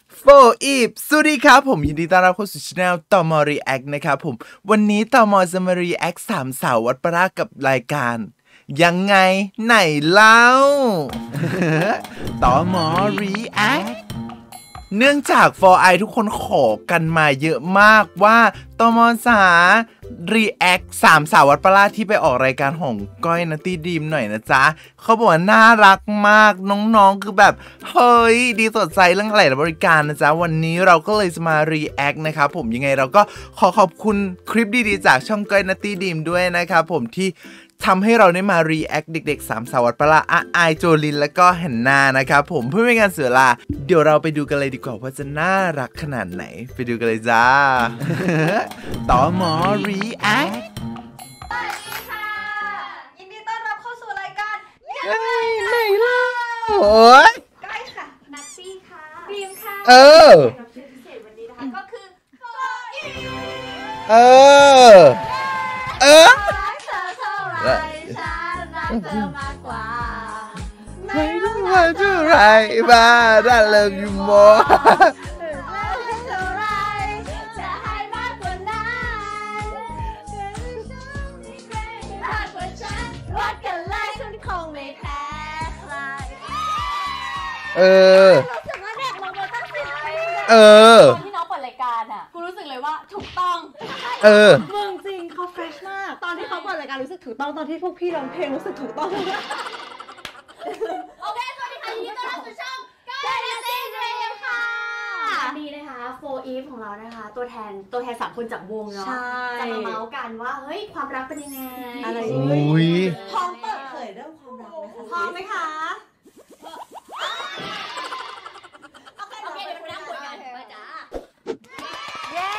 โฟอีฟสวัสดีครับผมยินดีต้อนรับเข้าสู่ช่องตมรีแอคนะครับผมวันนี้ตมจะมารีแอคสามสาววัดประกับรายการยังไงไหนเล่า ตมรีแอคเนื่องจาก 4i ทุกคนขอกันมาเยอะมากว่าตมสารีแอคสามสาววัดประที่ไปออกรายการของก้อยนัตตี้ดีมหน่อยนะจ๊ะเขาบอกว่าน่ารักมากน้องๆคือแบบเฮ้ยดีสดใสเรื่องอะไรบริการนะจ๊ะวันนี้เราก็เลยจะมารีแอคนะครับผมยังไงเราก็ขอบคุณคลิปดีๆจากช่องก้อยนัตตี้ดีมด้วยนะครับผมที่ทำให้เราได้มารีแอคเด็กๆสามสาววัดประอายโจลินและก็แฮนนานะครับผมเพื่อไม่ให้การเสียเวลาเดี๋ยวเราไปดูกันเลยดีกว่าว่าจะน่ารักขนาดไหนไปดูกันเลยจ้า ต่อหมอรีแอคสวัสดีค่ะยินดีต้อนรับเข้าสู่รายการยังไงไหนเล่าโอ้ยก้อยค่ะนัตตี้ค่ะบีมค่ะรับเชิญพิเศษวันนี้นะคะก็คือโฟอีเธอเท่าไรฉันรักเธอมากกว่าไม่ต้องว่าเท่าไรบ้าได้เลิกอยู่มอเท่าไรจะให้มากกว่านั้นมากกว่าฉันวัดกันเลยฉันคงไม่แพ้ใครรู้สึกว่าเด็กลงมาตั้ง10 ปีตอนที่น้องเปิดรายการอ่ะกูรู้สึกเลยว่าถูกต้องมึงจริงเขาเฟรชมากตอนที่เขาเปิดรายการรู้สึกถูกต้องตอนที่พวกพี่ร้องเพลงรู้สึกถูกต้องโอเคสวัสดีค่ะยินดีต้อนรับสู่ช่องก้อยนัตตี้ดรีมค่ะวันนี้นะคะโฟอีฟของเรานะคะตัวแทน3 คนจากวงเนาะจะมาเมาส์กันว่าเฮ้ยความรักเป็นยังไงอะไรอย่างเงี้ยพร้อมเปิดเผยเรื่องความรักไหมคะพร้อมไหมคะโอเคเดี๋ยวไปนั่งคุยกันมาจ้าเย้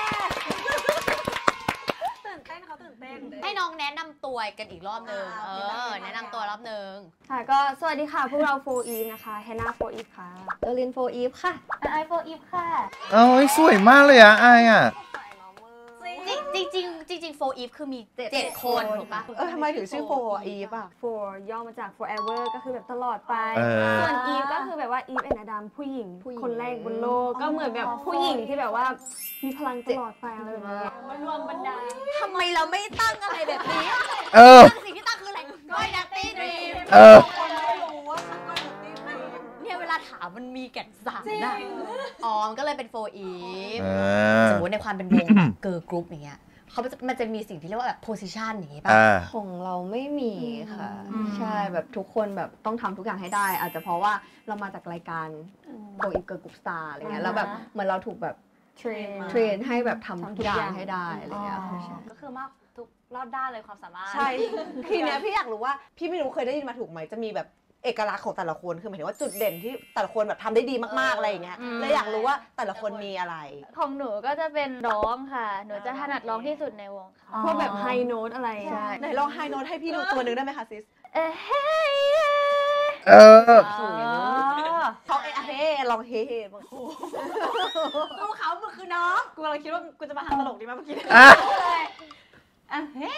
ตื่นเต้นเขาตื่นเต้นให้น้องแนะนำตัวกันอีกรอบนึงแนะนำตัวรอบนึงค่ะก็สวัสดีค่ะพวกเราโฟอีฟนะคะแฮนนาโฟอีฟค่ะเดลินโฟอีฟค่ะไอโฟอีฟค่ะสวยมากเลยอะไออะจริงโฟอีฟคือมี7 คนถูกปะทำไมถึงชื่อโฟอีฟอะโฟย่อมาจาก forever ก็คือแบบตลอดไปส่วนอีฟก็คือแบบว่าอีฟแอนนาดัมผู้หญิงคนแรกบนโลกก็เหมือนแบบผู้หญิงที่แบบว่ามีพลังตลอดไปอะไรแบบนี้มารวมบรรดาทำไมเราไม่ตั้งอะไรแบบนี้สิ่งที่ตั้งคืออะไรก้อยนัตตี้ดรีมไม่รู้ว่าก้อยนัตตี้ดรีมเนี่ยเวลาถามมันมีแก่นสารนะมันก็เลยเป็นโฟอีฟสมมติในความเป็นวงแบบเกิร์ลกรุ๊ปอย่างเงี้ยมันจะมีสิ่งที่เรียกว่าแบบ position อย่างงี้ป่ะของเราไม่มีค่ะใช่แบบทุกคนแบบต้องทำทุกอย่างให้ได้อาจจะเพราะว่าเรามาจากรายการโกอินเกิร์ลกรุ๊ปสตาร์อะไรเงี้ยแล้วแบบเหมือนเราถูกแบบเทรนให้แบบทำทุกอย่างให้ได้อะไรเงี้ยก็คือมากทุกรอบด้านเลยความสามารถใช่ทีเนี้ยพี่อยากรู้ว่าพี่ไม่รู้เคยได้ยินมาถูกไหมจะมีแบบเอกลักษณ์ของแต่ละคนคือหมายถึงว่าจุดเด่นที่แต่ละคนแบบทำได้ดีมากๆอะไรอย่างเงี้ยเลยอยากรู้ว่าแต่ละคนมีอะไรของหนูก็จะเป็นร้องค่ะหนูจะถนัดร้องที่สุดในวงค่ะพวกแบบไฮโน้ตอะไรไหนลองไฮโน้ตให้พี่ดูตัวนึงได้ไหมคะซิสเขาเฮ้ลองเฮ้บางคู่กูเขามึงคือน้องกูกำลังคิดว่ากูจะมาทำตลกดีมั้ยเมื่อกี้เฮ้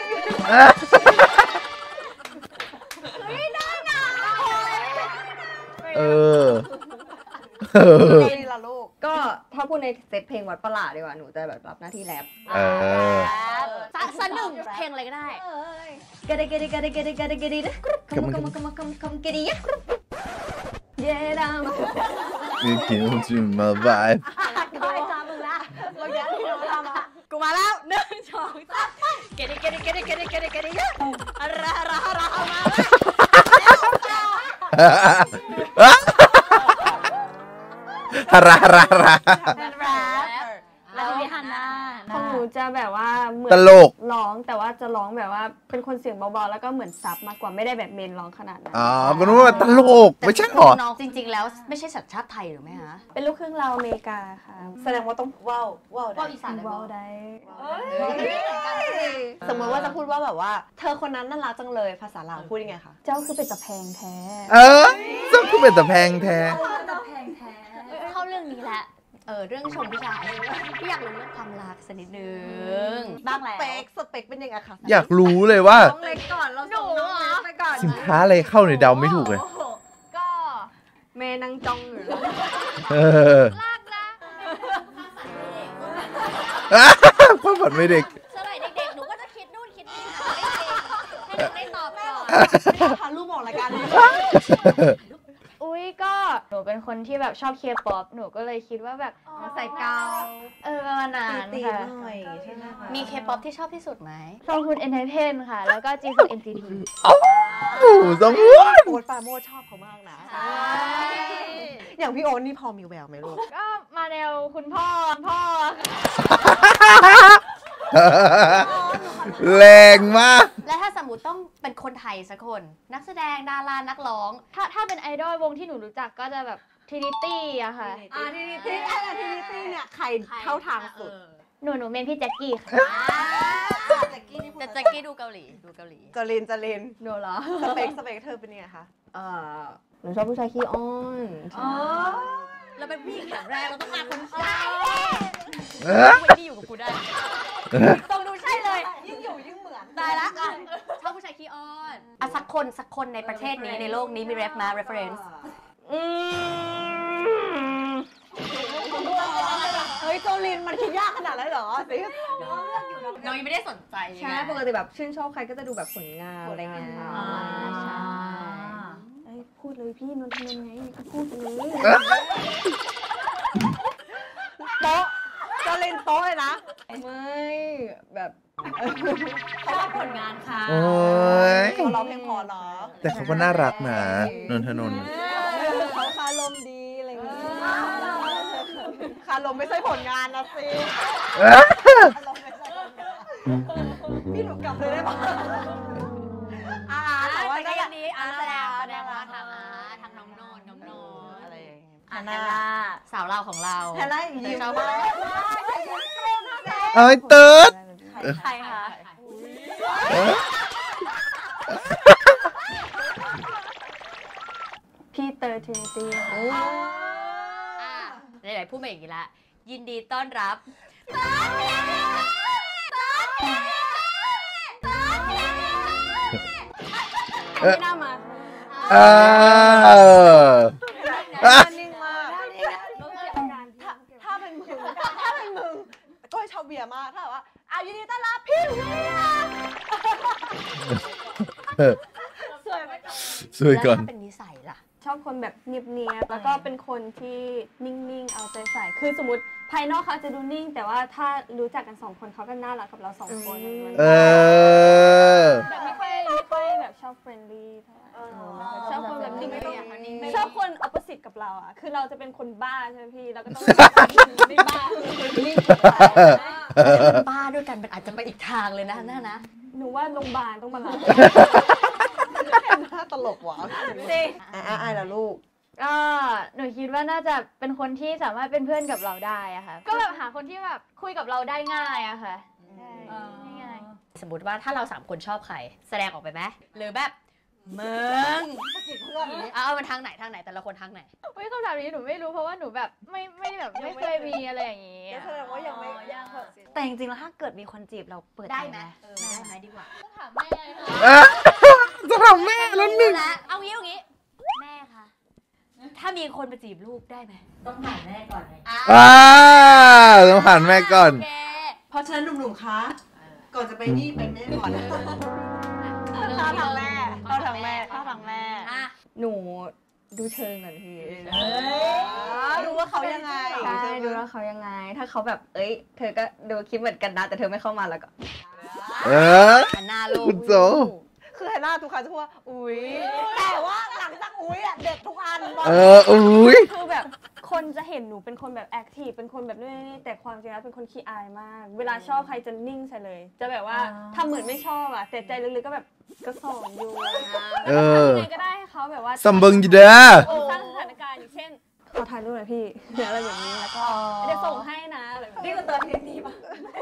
ก็ถ้าพูดในเซตเพลงวัดประหลาดดีกว่าหนูจะแบบรับหน้าที่แรปสักหนึ่งเพลงอะไรก็ได้กระดิกระดิกระดิกระดิกระดิกระดิกกำกระดิกเย้ดำนี่กินจุ่มมาบายก้อยจ้ามึงละเราแย่ที่เราทำอ่ะกูมาแล้ว1 2 3กระดิกกระดิกกระดิกกระดิกกระดิกกระดิกรามาแล้วมีฮันน่าของหนูจะแบบว่าเหมือนตลกร้องแต่ว่าจะร้องแบบว่าเป็นคนเสียงเบาๆแล้วก็เหมือนซับมากกว่าไม่ได้แบบเมนร้องขนาดนั้นก็รู้ว่าตลกไม่ใช่หรอน้องจริงๆแล้วไม่ใช่สัญชาติไทยหรือไม่ฮะเป็นลูกครึ่งลาวอเมริกาค่ะแสดงว่าต้องว้าวอีสานได้สมมติว่าจะพูดว่าแบบว่าเธอคนนั้นน่ารักจังเลยภาษาลาวพูดยังไงคะเจ้าคือเป็นตะแพงแท้เจ้าคือเป็นตะแพงแท้เข้าเรื่องนี้แหละเรื่องชมพี่ชายพี่อยากรู้เรื่องความรักสักนิดนึงบ้างแล้วสเปคเป็นยังไงคะอยากรู้เลยว่าน้องเล็กก่อนเราส่งน้องเล็กไปก่อนสินค้าอะไรเข้าในเดาไม่ถูกเลยก็เมนังจองอยู่ลากความฝันไม่เด็กสมัยเด็กๆหนูก็จะคิดนู่นคิดนี่ให้น้องได้ตอบก่อนพาลูกบอกรายการนี้อุ้ยก็หนูเป็นคนที่แบบชอบเคป๊อปหนูก็เลยคิดว่าแบบใส่เกาประมาณนั้นค่ะมีเคป๊อปที่ชอบที่สุดไหมซองคุณเอ็นไทเทนค่ะแล้วก็จีซุงเอ็นซีทีโอ้สมบูรณ์โอ๊ตปาโมดชอบเขามากนะอย่างพี่โอ๊ตนี่พอมีแววไหมลูกก็มาแนวคุณพ่อแรงมากและถ้าสมมติต้องเป็นคนไทยสักคนนักแสดงดารานักร้องถ้าเป็นไอดอลวงที่หนูรู้จักก็จะแบบทรินิตี้อะค่ะทรินิตี้เนี่ยใครเข้าทางสุดหนูเมนพี่แจ็คกี้ค่ะแจ็คกี้ดูเกาหลีจรินหนูเหรอสเปคเธอเป็นยังไงคะหนูชอบผู้ชายขี้อ้อนเราเป็นผู้หญิงแข็งแรงเราต้องการคนใช่คนที่อยู่กับกูได้ตรงดูใช่เลยยิ่งอยู่ยิ่งเหมือนตายละชอบผู้ชายขี้อ้อนสักคนในประเทศนี้ในโลกนี้มีเรฟมา reference เฮ้ยโจลินมันคิดยากขนาดนั้นเหรอสิน้องยังไม่ได้สนใจใช่ปกติแบบชื่นชอบใครก็จะดูแบบผลงานอะไรเงี้ยพูดเลยพี่นนท์ทำยังไงก็พูดเลยโต๊ะโจลินโต๊ะเลยนะไม่แบบชอบผลงานค่ะเขาร้องเพลงพอเนาะแต่เขาก็น่ารักนะนนทนนท์เขาคารมดีอะไรเงี้ยคารมไม่ใช่ผลงานนะสิพี่หนูกลับเลยได้ปะแต่ว่าก็ยังดีแสดงว่าทางน้องโนนอะไรอย่างเงี้ยฮาน่าสาวเราของเราฮาน่ายิ้มชอบมากเติร์ดใครคะพี่เตอร์ทรินิตี้ไหนๆพูดมาอย่างนี้ละยินดีต้อนรับไม่น่ามานิ่งมากถ้าเป็นมึงก็ชอบเบียร์มากถ้าว่ายินดีต้อนรับพี่เวียสวยก่อนเป็นนิสัยล่ะชอบคนแบบเนียบๆแล้วก็เป็นคนที่นิ่งๆเอาใจใส่คือสมมติภายนอกเขาจะดูนิ่งแต่ว่าถ้ารู้จักกัน2 คนเขาก็น่ารักกับเรา2 คนแบบไม่ค่อยแบบชอบเฟรนลี่ชอบคนแบบนิ่งๆชอบคนออปโปสิตกับเราอ่ะคือเราจะเป็นคนบ้าใช่ไหมพี่เราก็ต้องไม่บ้านิ่งบ้าด้วยกันมันอาจจะไปอีกทางเลยนะนะหนูว่าโรงพยาบาลต้องมารับน่าตลกว่ะจริงอ้ายล่ะลูกก็หนูคิดว่าน่าจะเป็นคนที่สามารถเป็นเพื่อนกับเราได้อะค่ะก็แบบหาคนที่แบบคุยกับเราได้ง่ายอะค่ะง่ายสมมติว่าถ้าเรา3 คนชอบใครแสดงออกไปไหมหรือแบบมึงเอามันทางไหนแต่ละคนทางไหนคำถามนี้หนูไม่รู้เพราะว่าหนูแบบไม่แบบไม่เคยมีอะไรอย่างงี้แสดงว่ายังไม่แต่จริงๆแล้วถ้าเกิดมีคนจีบเราเปิดได้ไหมได้ไหมดีกว่าถามแม่จะถามแม่แล้วหนึ่งเอางี้แม่ค่ะถ้ามีคนมาจีบลูกได้ไหมต้องผ่านแม่ก่อนต้องผ่านแม่ก่อนเพราะฉะนั้นหนุ่มๆคะก่อนจะไปนี่ไปแม่ก่อนเข้าทางแม่หนูดูเชิงก่อนพี่ดูว่าเขายังไงใช่ดูว่าเขายังไงถ้าเขาแบบเธอก็ดูคลิปเหมือนกันนะแต่เธอไม่เข้ามาแล้วก็หน้าลูกคือฮันน่าทุกครั้งจะพูดว่าอุ๊ยแต่ว่าหลังจากอุ๊ยเด็ดทุกอันอุ๊ยคือแบบคนจะเห็นหนูเป็นคนแบบแอคทีฟเป็นคนแบบนี่แต่ความจริงแล้วเป็นคนขี้อายมากเวลาชอบใครจะนิ่งใส่เลยจะแบบว่าทำเหมือนไม่ชอบแต่ใจลึกๆก็แบบก็ส่งอยู่ยังไงก็ได้ให้เขาแบบว่าสัมบึงอยู่เด้อสร้างสถานการณ์อย่างเช่นขอถ่ายรูปหน่อยพี่อะไรแบบนี้แล้วก็จะส่งให้นะนี่ก็ตัวเทนดีป่ะ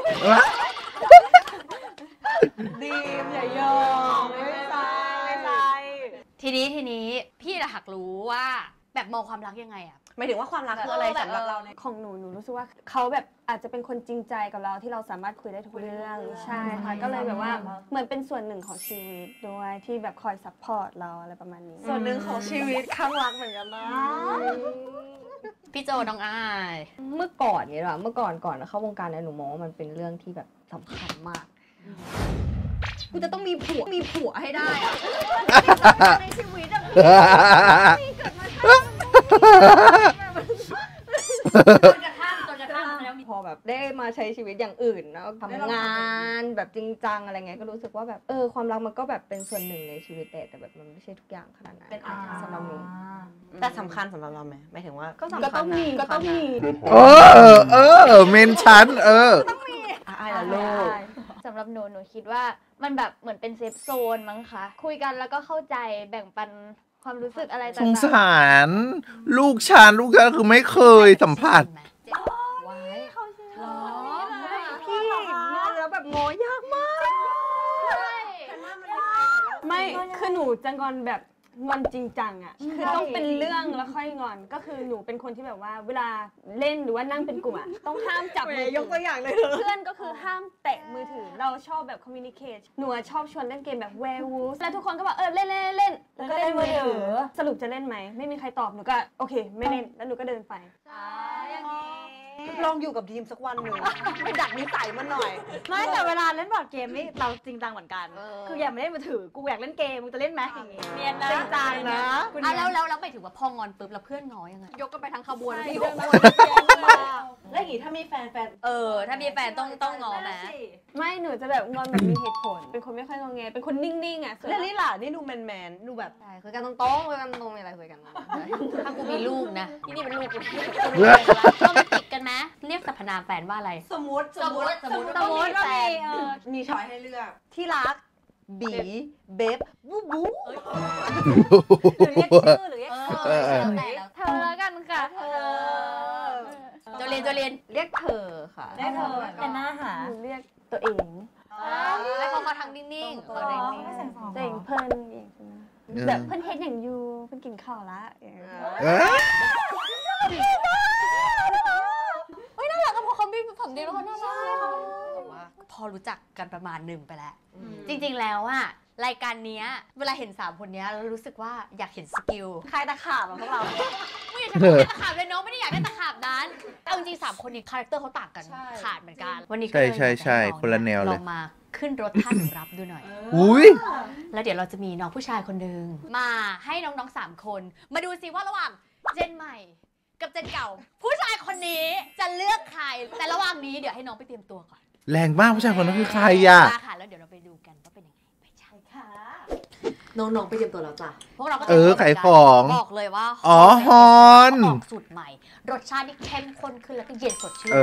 ดีมอย่ายอมไม่ใช่ทีนี้พี่อยากรู้ว่าแบบมองความรักยังไงอะหมายถึงว่าความรักคืออะไรสำหรับเราเนี่ยของหนูรู้สึกว่าเขาแบบอาจจะเป็นคนจริงใจกับเราที่เราสามารถคุยได้ทุกเรื่องใช่ค่ะก็เลยแบบว่าเหมือนเป็นส่วนหนึ่งของชีวิตด้วยที่แบบคอยซัพพอร์ตเราอะไรประมาณนี้ส่วนหนึ่งของชีวิตข้างรักเหมือนกันนะพี่โจน้องอ้ายเมื่อก่อนเนี่ยหรอเมื่อก่อนเข้าวงการเนี่ยหนูมองว่ามันเป็นเรื่องที่แบบสำคัญมากกูจะต้องมีผัวให้ได้ในชีวิตอะพี่เกิดมาพอแบบได้มาใช้ชีวิตอย่างอื่นแล้วทำงานแบบจริงจังอะไรเงี้ยก็รู้สึกว่าแบบความรักมันก็แบบเป็นส่วนหนึ่งในชีวิตแต่แบบมันไม่ใช่ทุกอย่างขนาดนั้นสำหรับหนูแต่สำคัญสำหรับเราไหมหมายถึงว่าก็ต้องมีเมนชั้นต้องมีอะไรล่ะลูกสำหรับหนูคิดว่ามันแบบเหมือนเป็นเซฟโซนมั้งคะคุยกันแล้วก็เข้าใจแบ่งปันความรู้สึกอะไรต่างๆสงสารลูกฉันคือไม่เคยสัมผัสพี่แล้วแบบงอยากมากไม่คือหนูจะงอนแบบงอนจริงจังอ่ะคือต้องเป็นเรื่องแล้วค่อยงอนก็คือหนูเป็นคนที่แบบว่าเวลาเล่นหรือว่านั่งเป็นกลุ่มอ่ะต้องห้ามจับมือยกตัวอย่างเลยเพื่อนก็คือห้ามแตะมือถือเราชอบแบบคอมมิวนิเคชหนูชอบชวนเล่นเกมแบบแวร์วูฟแล้วทุกคนก็บอกเล่นแล้วก็เล่นมือถือสรุปจะเล่นไหมไม่มีใครตอบหนูก็โอเคไม่เล่นแล้วหนูก็เดินไปลองอยู่กับทีมสักวันหนึ่งไปดัดนิสัยมันหน่อยไม่แต่เวลาเล่นบอร์ดเกมนี่เราจริงจังเหมือนกันคืออยากไม่เล่นมือถือกูอยากเล่นเกมมึงจะเล่นไหมอย่างงี้เนียนนะจริงจังนะแล้วหมายถึงว่าพองอนปุ๊บแล้วเพื่อนง้อยังไงยกกันไปทั้งขบวนพี่แล้วอย่างงี้ถ้ามีแฟนถ้ามีแฟนต้องง้อไหมไม่หนูจะแบบงอนแบบมีเหตุผลเป็นคนไม่ค่อยงอแงเป็นคนนิ่งๆอ่ะแล้วนี่ล่ะนี่ดูแมนดูแบบคุยกันตรงๆคุยกันตรงมีอะไรคุยกันถ้ากูมีลูกนะนี่เป็นลูกกูต้องติดกันไหมเรียกสรรพนามแฟนว่าอะไรสมมติว่ามีช้อยให้เลือกที่รักบีเบฟบูบูหรือเรียกชื่อหรือเรียกเธอแล้วกันค่ะโจเรียนเรียกเธอค่ะเรียกเธอเป็นหน้าหาเรียกตัวเองแล้วเขาทำนิ่งๆตัวเองเพิ่นแบบเพิ่นเฮ็ดอย่างยูเพิ่นกินข้าวละน่ารักกับเขาพี่ผมดีแล้วเขาน่ารักว่าพอรู้จักกันประมาณหนึ่งไปแล้วจริงๆแล้วอะรายการนี้เวลาเห็น3คนนี้เรารู้สึกว่าอยากเห็นสกิลใครตะขาบของพวกเราไม่อยากจะเป็นตะขาบเลยเนาะไม่ได้อยากได้ตะขาบนั้นแต่จริงๆ3คนนี้คาแรคเตอร์เขาต่างกันขาดเหมือนกันวันนี้ใช่คนละแนวเลยเรามาขึ้นรถท่านรับดูหน่อยแล้วเดี๋ยวเราจะมีน้องผู้ชายคนหนึ่งมาให้น้องๆ3คนมาดูซิว่าระหว่างเจนใหม่กับเจนเก่าผู้ชายคนนี้จะเลือกใครแต่ระหว่างนี้เดี๋ยวให้น้องไปเตรียมตัวก่อนแรงมากผู้ชายคนนั้นคือใครอ่ะค่ะแล้วเดี๋ยวเราไปดูกันว่าเป็นยังไงไปใช่ค่ะน้องๆไปเตรียมตัวแล้วจ้ะพวกเราก็ขายของบอกเลยว่าฮอนออกสูตรใหม่รสชาติที่เข้มข้นขึ้นแล้วก็เย็นสดชื่น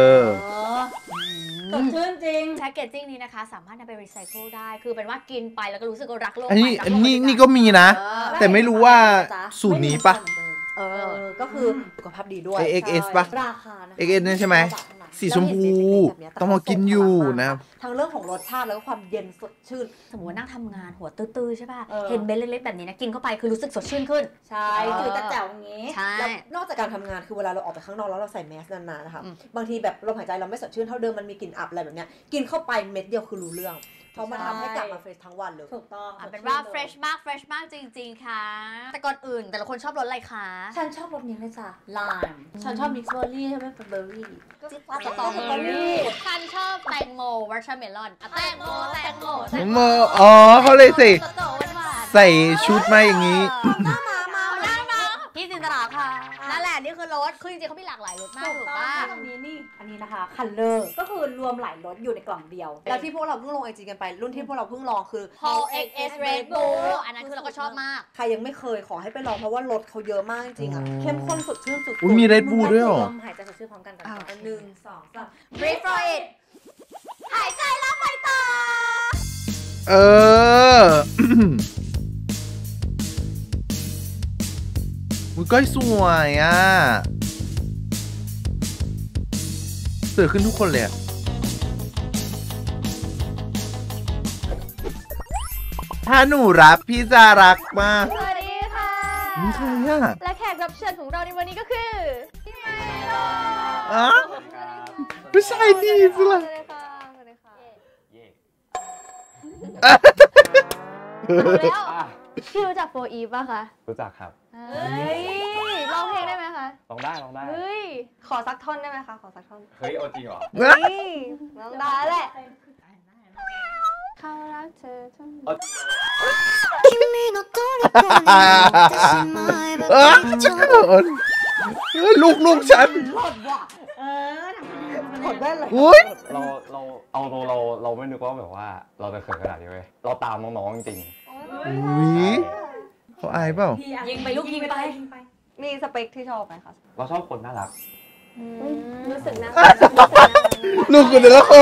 สดชื่นจริงแพ็กเกจจิ้งนี้นะคะสามารถนำไปรีไซเคิลได้คือเป็นว่ากินไปแล้วก็รู้สึกว่ารักโลกนี่ก็มีนะแต่ไม่รู้ว่าสูตรนี้ปะก็คือสุขภาพดีด้วย XS ปะราคานะ XS นี่ใช่ไหมสีชมพูต้องมากินอยู่นะครับทั้งเรื่องของรสชาติแล้วก็ความเย็นสดชื่นสมมติว่านั่งทำงานหัวตื้อๆใช่ป่ะเห็นเบลเล็กๆแบบนี้นะกินเข้าไปคือรู้สึกสดชื่นขึ้นใช่จืดแต่แจ๋วอย่างนี้แล้วนอกจากการทำงานคือเวลาเราออกไปข้างนอกแล้วเราใส่แมสนานๆนะคะบางทีแบบลมหายใจเราไม่สดชื่นเท่าเดิมมันมีกลิ่นอับอะไรแบบเนี้ยกินเข้าไปเม็ดเดียวคือรู้เรื่องเพราะมันทำให้กลับมาเฟรชทั้งวันเลยถูกต้องเป็นว่าเฟรชมากจริงๆค่ะแต่ก่อนอื่นแต่ละคนชอบรสอะไรคะฉันชอบรสนี้เลยจ้ะไลม์ฉันชอบมิกซ์เบอร์รี่ใช่ไหมเบอร์รี่สตรอเบอร์รี่ฉันชอบแตงโมวอเตอร์เมลอนแตงโมเขาเลยใส่ชุดมาอย่างนี้พี่จินตลาค่ะนั่นแหละนี่คือรสคือจริงๆเขามีหลากหลายรสมากถูกป่ะตรงนี้นี่อันนี้นะคะคัลเลอร์ก็คือรวมหลายรสอยู่ในกล่องเดียวแล้วที่พวกเราเพิ่งลงไอจีกันไปรุ่นที่พวกเราเพิ่งลองคือ Paul XS Red Bull อันนั้นคือเราก็ชอบมากใครยังไม่เคยขอให้ไปลองเพราะว่ารสเขาเยอะมากจริงๆอ่ะเข้มข้นสดชื่นสุดๆมี Red Bull ด้วยเหรอหายใจสดชื่นพร้อมกัน1 2 3 Breathe for it หายใจแล้วไปต่อมือก้อยสวยอ่ะสวยขึ้นทุกคนเลยถ้าหนูรับพี่จะรักมากสวัสดีค่ะนี่ใครอ่ะและแขกกรับเชิญของเราในวันนี้ก็คือพี่ไมโลผู้ชายดีสุดเลยสวัสดีค่ะสวัสดีค่ะแล้วพี่รู้จักโฟอีฟป่ะคะรู้จักครับเฮ้ยร้องเพลงได้ไหมคะลองได้ลองได้เฮ้ยขอสักท่อนได้ไหมคะ ขอสักท่อนเฮ้ยเอาจริงเหรอนี่น้องดาแหละเขารักเธอทั้งหมเอาดจริงฉันเขินลูกฉันกดแว่นเลยอุ้ยเราไม่นึกว่าแบบว่าเราจะเขินขนาดนี้เว้ยเราตามน้องๆจริงอุ้ยเขาอายเปล่ายิงไปลูกยิงไปมีสเปคที่ชอบไหมคะๆเราชอบคนน่ารักรู้สึกน่าลูกกูแต่ละคน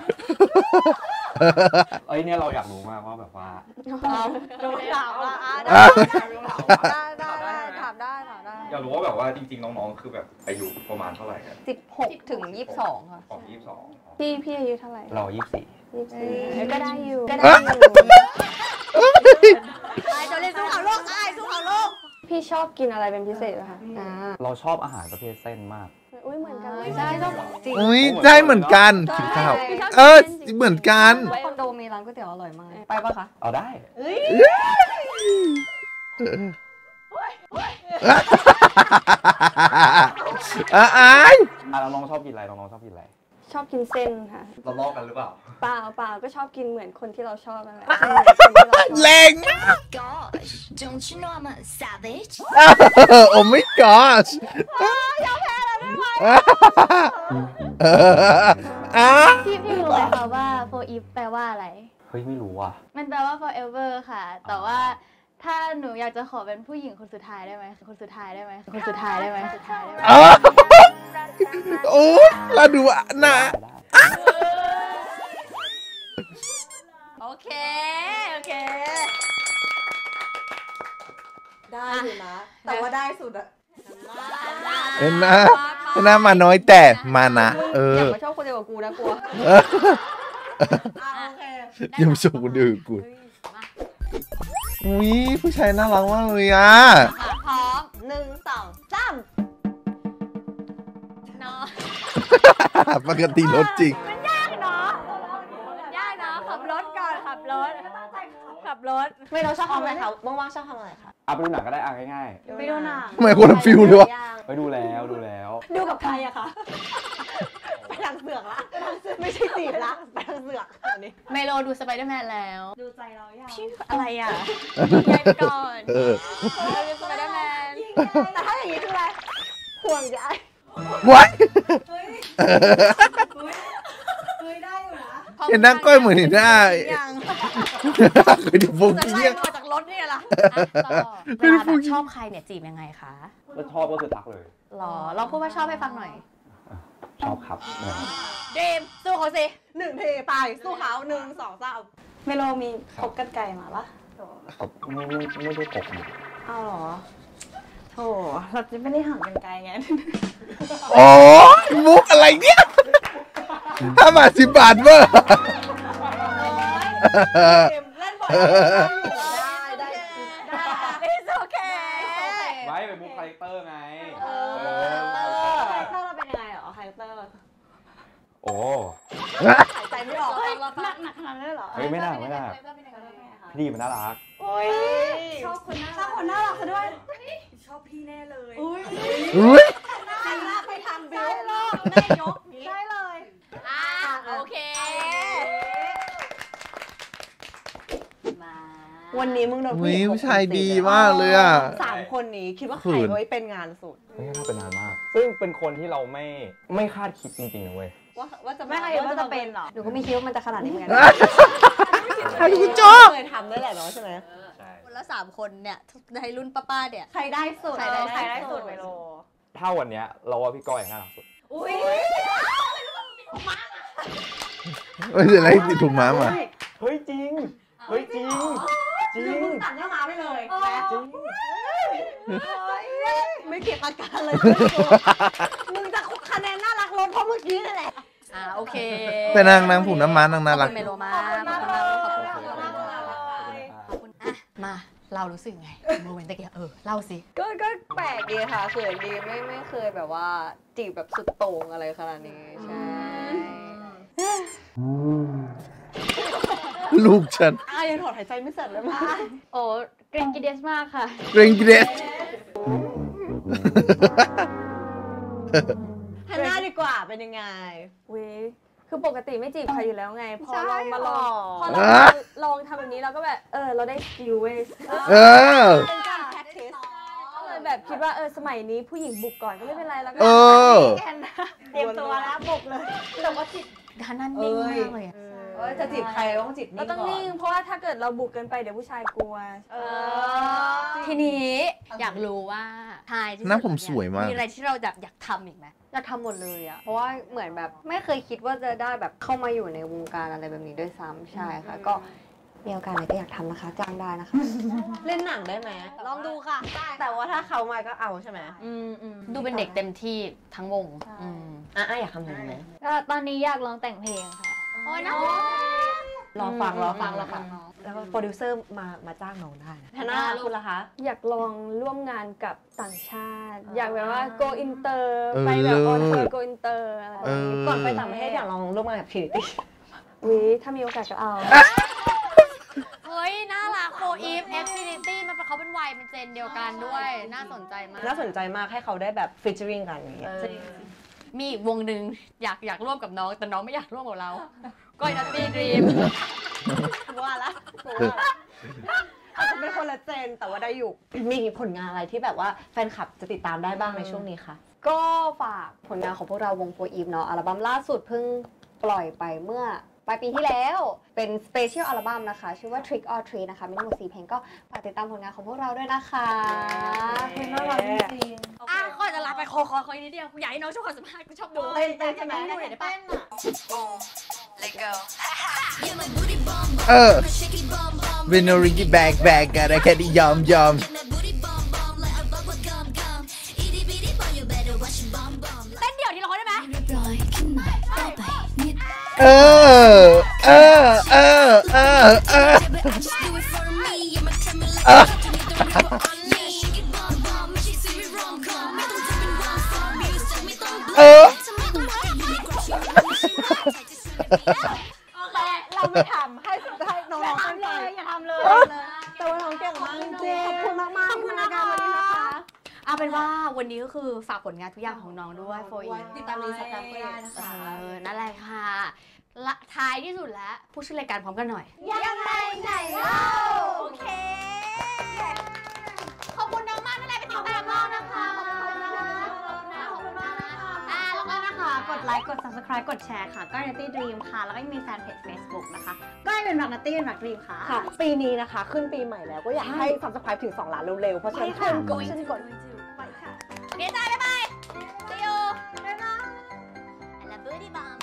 เอ้ยเนี่ยเราอยากรู้มากว่าแบบว่าดูถามว่าได้ถามได้อยากรู้ว่าแบบว่าจริงๆน้องๆคือแบบอายุประมาณเท่าไหร่กัน 16 ถึง 22 ค่ะของ22 พี่อายุเท่าไหร่เราก็ได้อยู่ไอ้ตัวเล่นสู้เขาโลกไอ้สู้เขาโลกพี่ชอบกินอะไรเป็นพิเศษไหมคะ 24เราชอบอาหารประเภทเส้นมากอุ้ยเหมือนกันเลยใช่ชอบจริงอุ้ยได้เหมือนกันกินข้าวเหมือนกันคอนโดมีร้านก๋วยเตี๋ยวอร่อยมากไปปะคะเอาได้อายแล้วน้องชอบกินอะไรน้องๆชอบกินอะไรชอบกินเส้นค่ะเราลอกกันหรือเปล่าเปล่าก็ชอบกินเหมือนคนที่เราชอบนั่นแหละแรงมาก Gosh, don't you know I'm a savage? โอ้ไม่กอชยอมแพ้แล้วได้ไหมพี่รู้ไหมคะว่าโฟอีฟแปลว่าอะไรเฮ้ยไม่รู้อ่ะมันแปลว่า forever ค่ะ แต่ว่าถ้าหนูอยากจะขอเป็นผู้หญิงคนสุดท้ายได้ไหมคนสุดท้ายได้ไหมคนสุดท้ายได้ไหมสุดท้ายได้ไหมโอ้เราดูนะโอเคโอเคได้อยู่นะ แต่ว่าได้สุดอะเห็นนะมาน้อยแต่มานะอย่ามาชอบคนเดียวกับกูนะกลัวโอเคยังไม่ชมคนอื่นกูอุ้ยผู้ชายน่ารักมากเลยอ่ะพร้อม 1 2 3 เนาะปกติรถจริงยากเนาะขับรถก่อนขับรถไม่เราชอบทำอะไรคะว่างๆชอบทำอะไรคะเอาไปดูหนังก็ได้ง่ายไปดูหนังทำไมคนละฟิลเลยวะๆไปดูแล้วดูแล้วดูกับใครอะคะไปทางเสือกละไม่ใช่จีบละไปทางเสือกอันนี้เมโลดูสไปเดอร์แมนแล้วดูใจเราอย่างพี่อะไรอ่ะยันก่อนดูสไปเดอร์แมนแต่ถ้าอย่างนี้คืออะไรห่วงใยวัดเฮ้ยได้อยู่นะเห็นหน้าก้อยเหมือนเห็นหน้ายังเคยดูโฟจะกี้ไล่ยังมาจากรถเนี่ยล่ะเวไม่ได้ลาพูแบดบชอบใครเนี่ยจีบยังไงคะแล้วชอบก็คือทักเลยหรอลองพูดว่าชอบให้ฟังหน่อยชอบครับเดมสู้เขาสิ 1 เทไปสู้เขา1 2 3 เมโลมีพบกันไก่มาปะไม่ได้ตกนะอ้าวเหรอโธ่เราจะไม่ได้ห่างกันไกลไงโอ้มุกอะไรเนี่ย5 บาท10 บาทเวอร์เล่นบ่อยได้ It's okay ไม่เป็นมุกคาแรคเตอร์ไงถ้าเราเป็นยังไงเหรอคาแรคเตอร์โอ้หายใจไม่ออกหนักขนาดนั้นเลยเหรอเฮ้ยไม่น่าพี่ดีมันน่ารักชอบคนน่าชอบคนน่ารักซะด้วย ชอบพี่แน่เลยอุ้ยใครลากไปทางบิวแม่ยกใช่เลยโอเคมาวันนี้มึงโดนอุ้ยผู้ชายดีมากเลยอ่ะ 3 คนนี้คิดว่าใครไว้เป็นงานสุดไม่น่าเป็นนานมาก ซึ่งเป็นคนที่เราไม่คาดคิดจริงๆนะเว้ยว่าจะไม่เคยว่าจะเป็นเหรอหนูก็ไม่คิดว่ามันจะขนาดนี้เหมือนกันคุณโจ๊กเคยทำด้วยแหละเนาะใช่ไหมใช่คนละ3 คนเนี่ยในรุ่นป้าๆเนี่ยใครได้สุดใครได้สุดเมโลถ้าวันเนี้ยเราว่าพี่ก้อยน่ารักสุดอุ้ยไม่ใช่อะไรติดถุงม้ามาเฮ้ยจริง เฮ้ยจริง จริงมึงตัดหน้าม้าไปเลยจริงไม่เก็บอาการเลยมึงจะคะแนนน่ารักลดเพราะเมื่อกี้นั่นแหละโอเคแต่นางผูกน้ำม้านางน่ารักขอบคุณเมโลมาขอบคุณมากเลยขอบคุณมาเรารู้สึกไงโมเมนต์ตะกี้เล่าสิก็แปลกดีค่ะเขินดีไม่เคยแบบว่าจีบแบบสุดโต่งอะไรขนาดนี้ใช่ลูกฉันยังถอดหายใจไม่เสร็จเลยมั้ยโอ้เกรงกิเดสมากค่ะเกรงกิเดสฮันน่าดีกว่าเป็นยังไงคือปกติไม่จีบใครอยู่แล้วไงพอเรามาลองทำแบบนี้เราก็แบบเราได้สกิลเว้ยเป็นการแพคทิสก็เลยแบบคิดว่าสมัยนี้ผู้หญิงบุกก่อนก็ไม่เป็นไรแล้วก็เตรียมตัวแล้วบุกเลยแต่ว่าจิตฮันน่านิ่งมากเลยจะจีบใครต้องจีบนิ่งก่อนต้องนิ่งเพราะว่าถ้าเกิดเราบุกเกินไปเดี๋ยวผู้ชายกลัวทีนี้อยากรู้ว่าทายที่หน้าผมสวยมากมีอะไรที่เราอยากทำอีกไหมอยากทำหมดเลยอ่ะเพราะว่าเหมือนแบบไม่เคยคิดว่าจะได้แบบเข้ามาอยู่ในวงการอะไรแบบนี้ด้วยซ้ำใช่ค่ะก็มีโอกาสไหนก็อยากทำนะคะจ้างได้นะคะเล่นหนังได้ไหมลองดูค่ะแต่ว่าถ้าเขามาก็เอาใช่ไหมดูเป็นเด็กเต็มที่ทั้งวงอยากทำอะไรไหมตอนนี้อยากลองแต่งเพลงค่ะโอ้ยนะรอฟังแล้วค่ะแล้วโปรดิวเซอร์มาจ้างน้องได้ฮันน่าคุณล่ะคะอยากลองร่วมงานกับต่างชาติอยากแบบว่า go inter ไปแบบออนทัวร์ go inter อะไรก่อนไปต่างประเทศอยากลองร่วมงานกับพีดิถ้ามีโอกาสก็เอาเฮ้ยน่ารักโฟอีฟเอฟฟินิตี้มันเขาเป็นวัยเป็นเจนเดียวกันด้วยน่าสนใจมากให้เขาได้แบบฟีเจอริ่งกันอย่างเงี้ยมีอีกวงหนึ่งอยากร่วมกับน้องแต่น้องไม่อยากร่วมกับเราก้อยนัตตี้ดรีมว่าละอาจจะเป็นคนละเจนแต่ว่าได้อยู่มีผลงานอะไรที่แบบว่าแฟนคลับจะติดตามได้บ้างในช่วงนี้คะก็ฝากผลงานของพวกเราวงโฟอีฟเนาะอัลบั้มล่าสุดเพิ่งปล่อยไปเมื่อปลายปีที่แล้วเป็นสเปเชียลอัลบั้มนะคะชื่อว่า Trick or Treat นะคะมีทั้งหมด4เพลงก็ฝากติดตามผลงานของพวกเราด้วยนะคะเพลงน่ารักจริงๆก็จะลาไปคอนิดเดียวกูอยากให้น้องชอบความสัมภาษณ์กูชอบดูเต้นใช่ไหมดูหน่อยได้ป่ะวินโนริกิแบกกันแค่ที่ยอมเต้นเดี่ยวทีละคนได้ไหมเราไม่ทำให้น้องๆทำเลยอย่าทำเลยแต่ว่าน้องเก่งมากจริงขอบคุณมากๆขอบคุณนะคะวันนี้นะคะเอาเป็นว่าวันนี้ก็คือฝากผลงานทุกอย่างของน้องด้วยโฟอีติดตามในInstagramก็ได้นะคะนั่นแหละค่ะละท้ายที่สุดแล้วผู้ชื่อรายการพร้อมกันหน่อยยังไงไหนเล่าโอเคขอบคุณน้องมากนั่นแหละเป็นติดตามน้องนะคะขอบคุณมากแล้วก็นะคะกดไลค์กด subscribe กดแชร์ค่ะก้อยนัตตี้ดรีมค่ะแล้วก็มีแฟนเพจ Facebook นะคะก้อยเป็นรักนัตตี้เป็นรักดรีมค่ะปีนี้นะคะขึ้นปีใหม่แล้วก็อยากให้ subscribe ถึง2 ล้านเร็วๆเพราะฉะนั้นคนกดไปค่ะเดี๋ยวบ๊ายบาย see you บ๊ายบายแล้วบูดี้บอม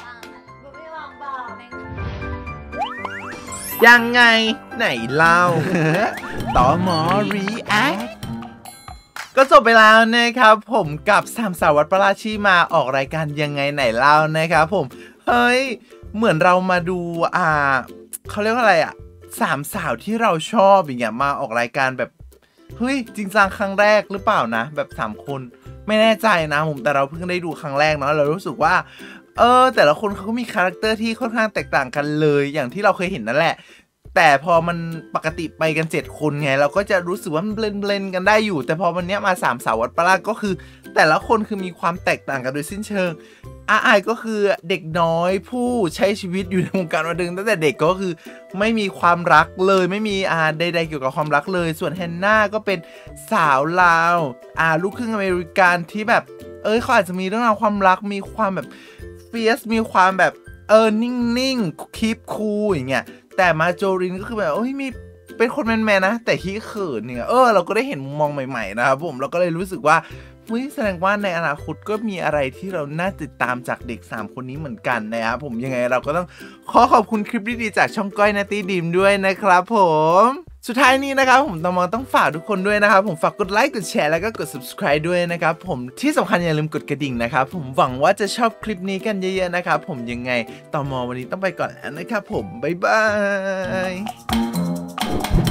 ยังไงไหนเล่า ต่อหมอรีแอคก็จบไปแล้วนะครับผมกับสามสาววัดพระราชีมาออกรายการยังไงไหนเล่านะครับผมเฮ้ยเหมือนเรามาดูเขาเรียกว่าอะไรสามสาวที่เราชอบอย่างเงี้ยมาออกรายการแบบเฮ้ยจริงจังครั้งแรกหรือเปล่านะแบบ3คนไม่แน่ใจนะผมแต่เราเพิ่งได้ดูครั้งแรกเนาะเรารู้สึกว่าแต่ละคนเขาก็มีคาแรคเตอร์ที่ค่อนข้างแตกต่างกันเลยอย่างที่เราเคยเห็นนั่นแหละแต่พอมันปกติไปกัน7คนไงเราก็จะรู้สึกว่ามันเบลนกันได้อยู่แต่พอวันนี้มา3สาววัดพระราชก็คือแต่ละคนคือมีความแตกต่างกันโดยสิ้นเชิงอายก็คือเด็กน้อยผู้ใช้ชีวิตอยู่ในวงการบันเทิงตั้งแต่เด็กก็คือไม่มีความรักเลยไม่มีใดๆเกี่ยวกับความรักเลยส่วนแฮนนาก็เป็นสาวลาวลูกครึ่งอเมริกันที่แบบเขาอาจจะมีเรื่องราวความรักมีความแบบเฟียสมีความแบบนิ่งๆคีปคูลอย่างเงี้ยแต่มาโจรินก็คือแบบมีเป็นคนแมนๆนะแต่ขี้เขินเนี่ยเราก็ได้เห็นมุมมองใหม่ๆนะครับผมเราก็เลยรู้สึกว่าแสดงว่าในอนาคตก็มีอะไรที่เราน่าติดตามจากเด็ก3คนนี้เหมือนกันนะครับผมยังไงเราก็ต้องขอบคุณคลิปดีๆจากช่องก้อยนัตตี้ดีมด้วยนะครับผมสุดท้ายนี้นะครับผมต้องฝากทุกคนด้วยนะครับผมฝากกดไลค์กดแชร์แล้วก็กด subscribe ด้วยนะครับผมที่สำคัญอย่าลืมกดกระดิ่งนะครับผมหวังว่าจะชอบคลิปนี้กันเยอะๆนะครับผมยังไงตม.วันนี้ต้องไปก่อนแล้วนะครับผมบ๊ายบาย